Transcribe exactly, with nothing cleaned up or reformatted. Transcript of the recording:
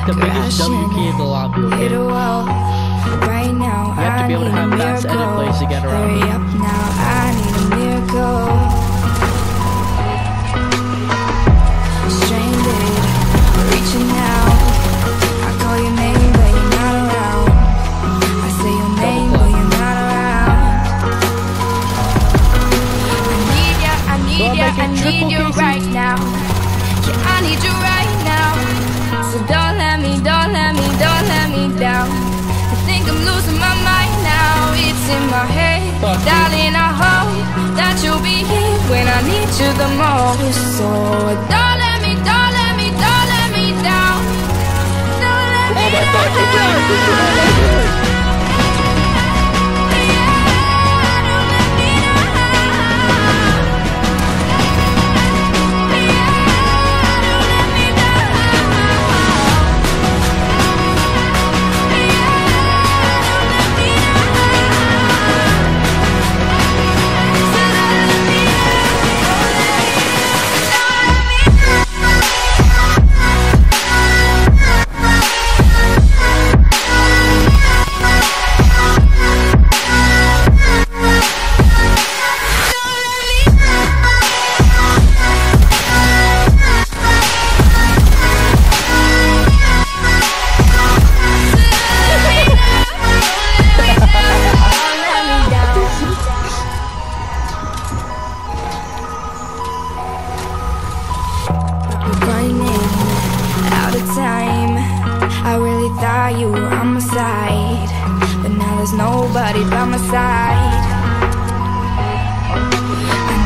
the biggest W key in the lobby, okay? You right now, have to be able to have that edit place to get around. Hurry up now, I need a miracle. Stranded, reaching out. I call your name, but you're not around. I say your name, but you're not around. I need ya, I need ya, I need you right now. Yeah, I need you right now. So don't let me, don't let me, don't let me down. I think I'm losing my mind now. It's in my head, darling, I hope that you'll be here when I need you the most. So don't let me, don't let me, don't let me down. Don't let me down. You were on my side, but now there's nobody by my side. I